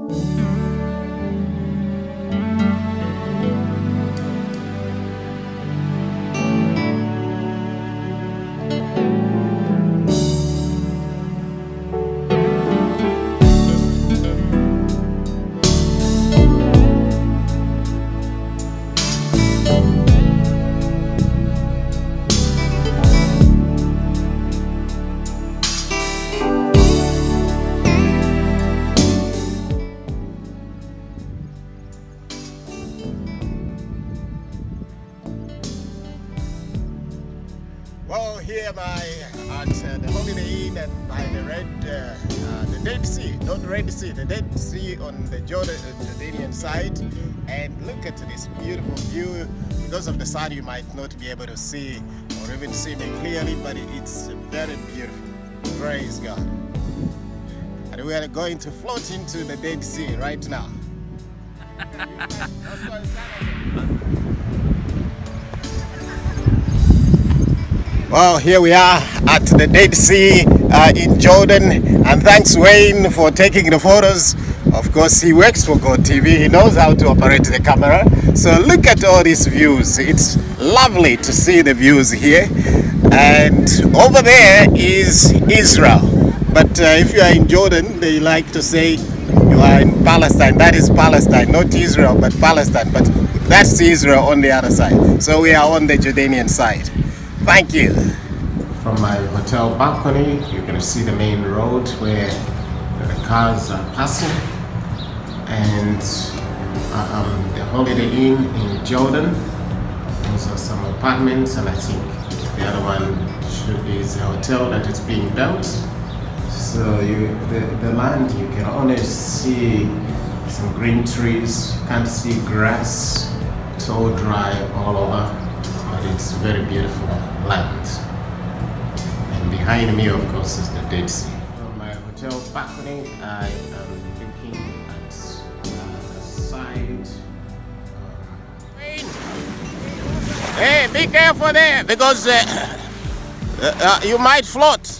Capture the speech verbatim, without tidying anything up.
Well, here by at uh, the Holiday Inn and by the Red, uh, uh, the Dead Sea, not Red Sea, the Dead Sea on the Jordan, uh, Jordanian side. And look at this beautiful view. Because of the sun, you might not be able to see or even see me clearly, but it's very beautiful. Praise God. And we are going to float into the Dead Sea right now. Well, here we are at the Dead Sea uh, in Jordan, and thanks Wayne for taking the photos. Of course, he works for God T V, he knows how to operate the camera. So look at all these views. It's lovely to see the views here. And over there is Israel. But uh, if you are in Jordan, they like to say you are in Palestine. That is Palestine, not Israel, but Palestine. But that's Israel on the other side. So we are on the Jordanian side. Thank you. From my hotel balcony, you can see the main road where the cars are passing, and um, the Holiday Inn in Jordan. Those are some apartments, and I think the other one should be the hotel that is being built. So you, the, the land, you can only see some green trees, you can't see grass. It's all dry all over. But it's very beautiful land. And behind me, of course, is the Dead Sea. From my hotel balcony, I am looking at uh, the side. Hey, be careful there, because uh, uh, uh, you might float.